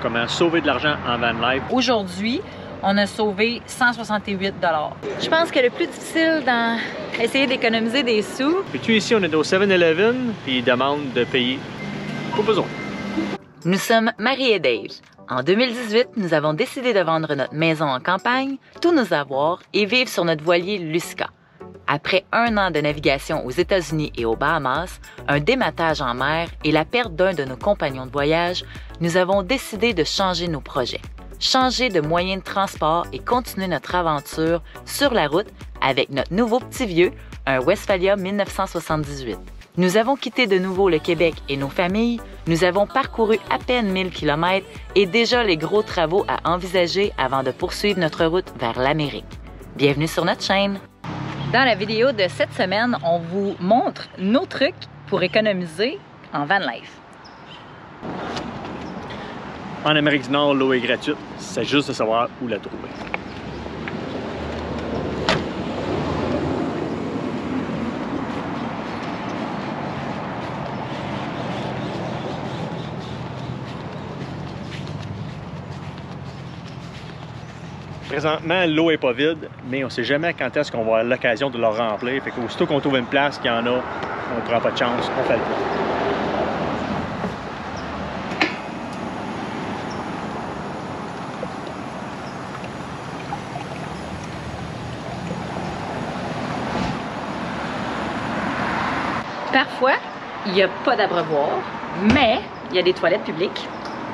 comment sauver de l'argent en van life. Aujourd'hui, on a sauvé 168 $. Je pense que le plus difficile dans essayer d'économiser des sous... Puis tu ici, on est au 7-Eleven, puis ils demandent de payer. Pas besoin. Nous sommes Marie et Dave. En 2018, nous avons décidé de vendre notre maison en campagne, tous nos avoirs et vivre sur notre voilier Lusca. Après 1 an de navigation aux États-Unis et aux Bahamas, un dématage en mer et la perte d'un de nos compagnons de voyage, nous avons décidé de changer nos projets. Changer de moyen de transport et continuer notre aventure sur la route avec notre nouveau petit vieux, un Westphalia 1978. Nous avons quitté de nouveau le Québec et nos familles, nous avons parcouru à peine 1000 km et déjà les gros travaux à envisager avant de poursuivre notre route vers l'Amérique. Bienvenue sur notre chaîne! Dans la vidéo de cette semaine, on vous montre nos trucs pour économiser en van life. En Amérique du Nord, l'eau est gratuite. C'est juste de savoir où la trouver. Présentement, l'eau n'est pas vide, mais on ne sait jamais quand est-ce qu'on va avoir l'occasion de la remplir. Fait qu'aussitôt qu'on trouve une place qu'il y en a, on ne prend pas de chance, on fait le plan. Parfois, il n'y a pas d'abreuvoir, mais il y a des toilettes publiques.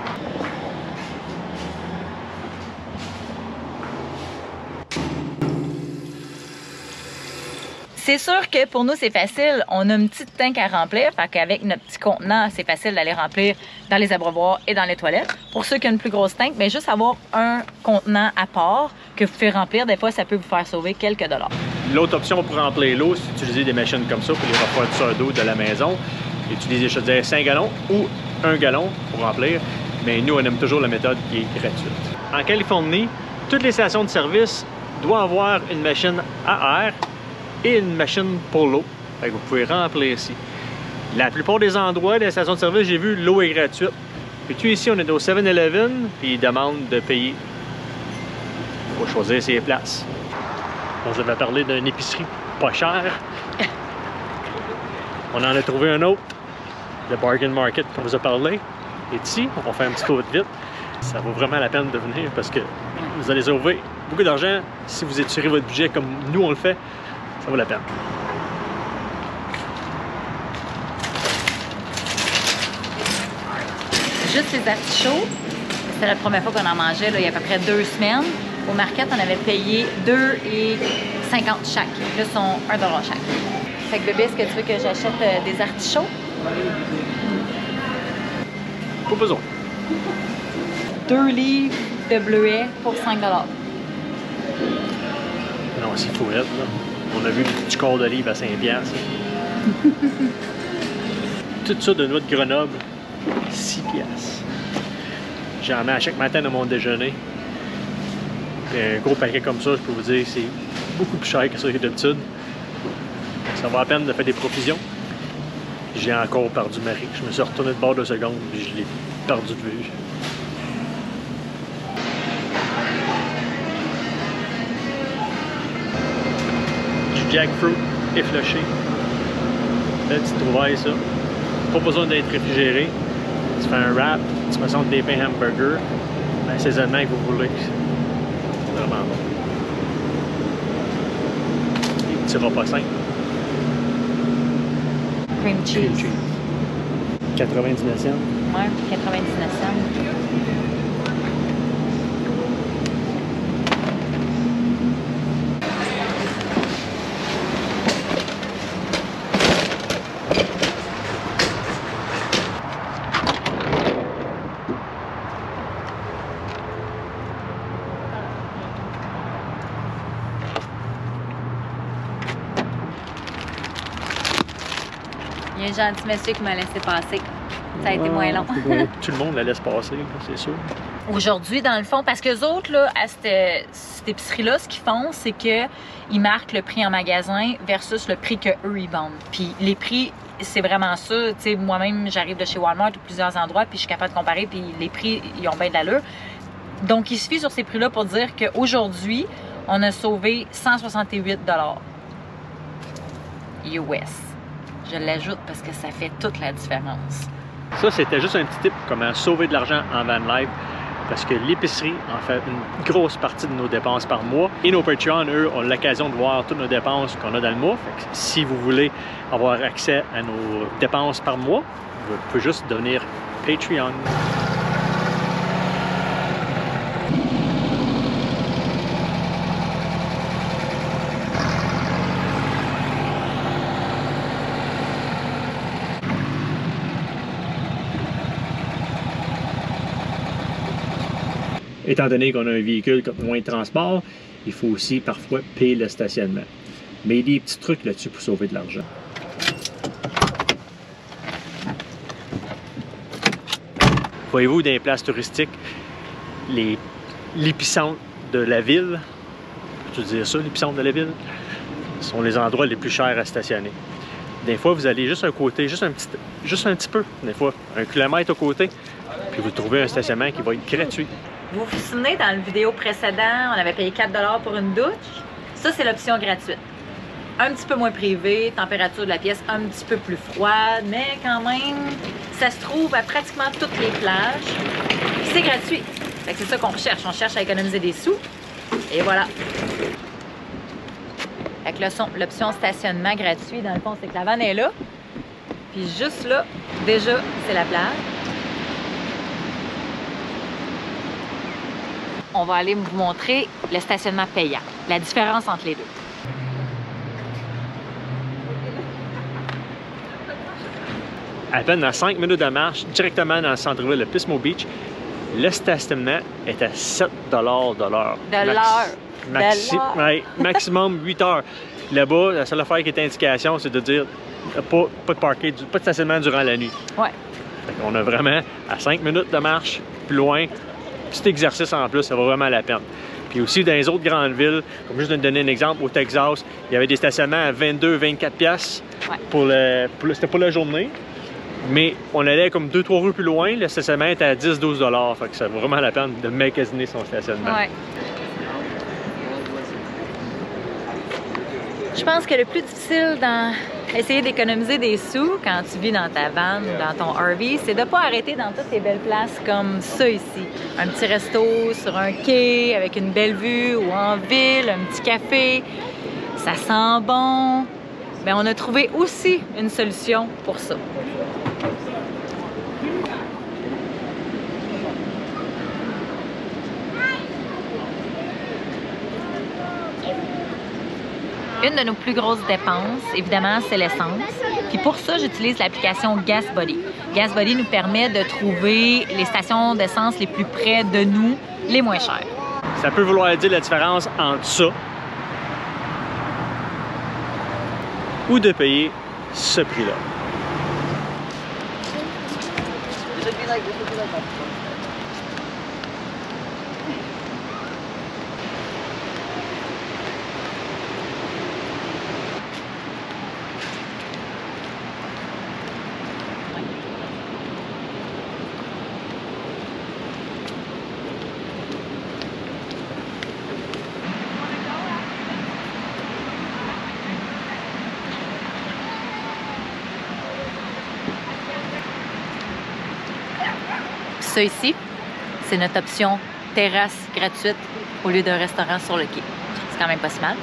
C'est sûr que pour nous, c'est facile. On a une petite tank à remplir, fait qu'avec notre petit contenant, c'est facile d'aller remplir dans les abreuvoirs et dans les toilettes. Pour ceux qui ont une plus grosse tank, bien, juste avoir un contenant à part que vous pouvez remplir, des fois, ça peut vous faire sauver quelques dollars. L'autre option pour remplir l'eau, c'est d'utiliser des machines comme ça pour les refroidisseurs d'eau de la maison. Utiliser, je dirais, 5 gallons ou 1 gallon pour remplir. Mais nous, on aime toujours la méthode qui est gratuite. En Californie, toutes les stations de service doivent avoir une machine à air et une machine pour l'eau. Vous pouvez remplir ici. La plupart des endroits, des stations de service, j'ai vu, l'eau est gratuite. Puis tu ici, on est au 7-Eleven, puis ils demandent de payer. Il faut choisir ses places. On vous avait parlé d'une épicerie pas chère. On en a trouvé un autre, le Bargain Market qu'on vous a parlé. Et ici, on va faire un petit tour vite. Ça vaut vraiment la peine de venir parce que vous allez sauver beaucoup d'argent si vous étirez votre budget comme nous on le fait. Ça vaut la peine. Juste les artichauts, c'était la première fois qu'on en mangeait là, il y a à peu près 2 semaines. Au market, on avait payé 2,50 chaque. Là, ils sont 1 $ chaque. Fait que bébé, est-ce que tu veux que j'achète des artichauts? Pas besoin. 2 livres de bleuets pour 5 $. Non, c'est tout net, là. On a vu le petit corps d'olive à 5$. Tout ça de noix de Grenoble, 6$. J'en mets à chaque matin dans mon déjeuner. Puis un gros paquet comme ça, je peux vous dire, c'est beaucoup plus cher que ça d'habitude. Ça vaut la peine de faire des provisions. J'ai encore perdu Marie. Je me suis retourné de bord 2 secondes et je l'ai perdu de vue. Du jackfruit effiloché. Belle petite trouvaille, ça. Pas besoin d'être réfrigéré. Tu fais un wrap, tu mets ça entre des pains hamburger, l'assaisonnement que vous voulez. C'est vraiment bon. Des petits repas simples. Cream cheese. 99 cents. Ouais, 99 cents. Il y a un gentil monsieur qui m'a laissé passer. ça a été moins long. Tout le monde la laisse passer, c'est sûr. Aujourd'hui, dans le fond, parce que les autres, là, à cette épicerie-là, ce qu'ils font, c'est qu'ils marquent le prix en magasin versus le prix qu'eux, ils vendent. Puis les prix, c'est vraiment ça. Tu sais, moi-même, j'arrive de chez Walmart ou plusieurs endroits, puis je suis capable de comparer, puis les prix, ils ont bien de l'allure. Donc, il suffit sur ces prix-là pour dire qu'aujourd'hui, on a sauvé 168 US. Je l'ajoute parce que ça fait toute la différence. Ça, c'était juste un petit tip comment sauver de l'argent en van life. Parce que l'épicerie en fait une grosse partie de nos dépenses par mois. Et nos Patreons, eux, ont l'occasion de voir toutes nos dépenses qu'on a dans le mois. Fait que si vous voulez avoir accès à nos dépenses par mois, vous pouvez juste devenir Patreon. Étant donné qu'on a un véhicule qui a moins de transport, il faut aussi parfois payer le stationnement. Mais il y a des petits trucs là-dessus pour sauver de l'argent. Voyez-vous, dans les places touristiques, l'épicentre de la ville, peux-tu dire ça, l'épicentre de la ville, sont les endroits les plus chers à stationner. Des fois, vous allez juste un côté, juste un petit peu, des fois, 1 kilomètre au côté, puis vous trouvez un stationnement qui va être gratuit. Vous vous souvenez, dans le vidéo précédent, on avait payé 4 $ pour une douche. Ça, c'est l'option gratuite. Un petit peu moins privée, température de la pièce un petit peu plus froide, mais quand même, ça se trouve à pratiquement toutes les plages. Puis c'est gratuit. Fait que c'est ça qu'on recherche. On cherche à économiser des sous. Et voilà. Fait que l'option stationnement gratuit, dans le fond, c'est que la vanne est là. Puis juste là, déjà, c'est la plage. On va aller vous montrer le stationnement payant, la différence entre les deux. À peine à 5 minutes de marche, directement dans le centre-ville de Pismo Beach, le stationnement est à 7 $ de l'heure. Maximum 8 heures. Là-bas, la seule affaire qui est indication, c'est de dire pas de stationnement durant la nuit. Ouais. On a vraiment à 5 minutes de marche, plus loin, petit exercice en plus, ça vaut vraiment la peine. Puis aussi dans les autres grandes villes, comme juste de donner un exemple, au Texas, il y avait des stationnements à 22-24 piastres c'était pour la journée. Mais on allait comme 2-3 rues plus loin, le stationnement était à 10-12 $. Fait que ça vaut vraiment la peine de magasiner son stationnement. Ouais. Je pense que le plus difficile dans essayer d'économiser des sous quand tu vis dans ta van ou dans ton RV, c'est de ne pas arrêter dans toutes les belles places comme ça ici. Un petit resto sur un quai avec une belle vue ou en ville, un petit café. Ça sent bon. Bien, on a trouvé aussi une solution pour ça. Une de nos plus grosses dépenses, évidemment, c'est l'essence. Puis pour ça, j'utilise l'application GasBuddy. GasBuddy nous permet de trouver les stations d'essence les plus près de nous, les moins chères. Ça peut vouloir dire la différence entre ça ou de payer ce prix-là. Ça ici, c'est notre option terrasse gratuite au lieu d'un restaurant sur le quai. C'est quand même pas si mal.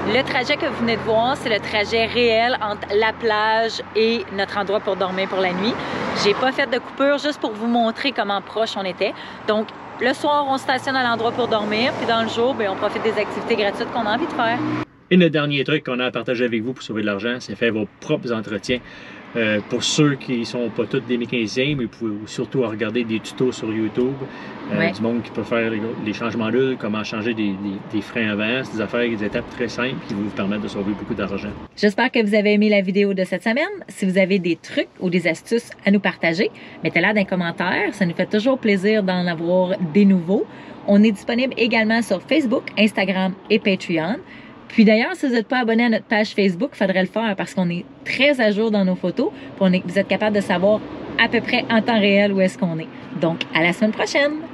Le trajet que vous venez de voir, c'est le trajet réel entre la plage et notre endroit pour dormir pour la nuit. J'ai pas fait de coupure, juste pour vous montrer comment proche on était. Donc, le soir, on stationne à l'endroit pour dormir, puis dans le jour, bien, on profite des activités gratuites qu'on a envie de faire. Et le dernier truc qu'on a à partager avec vous pour sauver de l'argent, c'est faire vos propres entretiens. Pour ceux qui ne sont pas tous des mécaniciens, mais vous pouvez surtout regarder des tutos sur YouTube, du monde qui peut faire les changements d'huile, comment changer des freins avant, des affaires, des étapes très simples qui vont vous permettre de sauver beaucoup d'argent. J'espère que vous avez aimé la vidéo de cette semaine. Si vous avez des trucs ou des astuces à nous partager, mettez-la dans les commentaires. Ça nous fait toujours plaisir d'en avoir des nouveaux. On est disponible également sur Facebook, Instagram et Patreon. Puis d'ailleurs, si vous n'êtes pas abonné à notre page Facebook, il faudrait le faire parce qu'on est très à jour dans nos photos. Puis vous êtes capable de savoir à peu près en temps réel où est-ce qu'on est. Donc, à la semaine prochaine!